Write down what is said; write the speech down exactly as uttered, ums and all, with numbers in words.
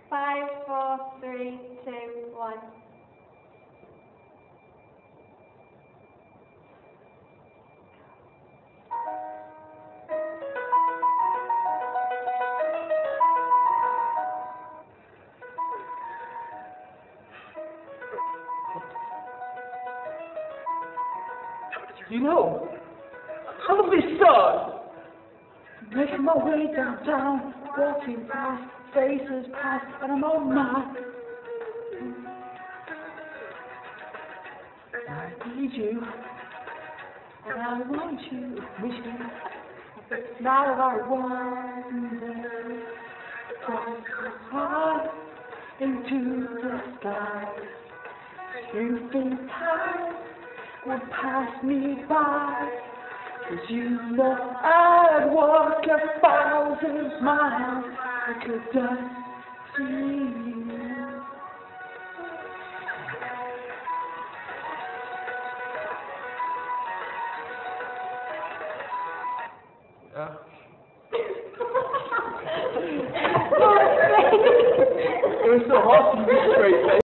Five, four, three, two, one. You know, I love this song. Making my way downtown, walking past, faces past, and I'm on my. I need you, and I want you with me. Now that I wonder, fly so high into the sky. You think time would pass me by, 'cause you know I'd walk a thousand miles if I could just see you. Yeah. It was so hard to be straight,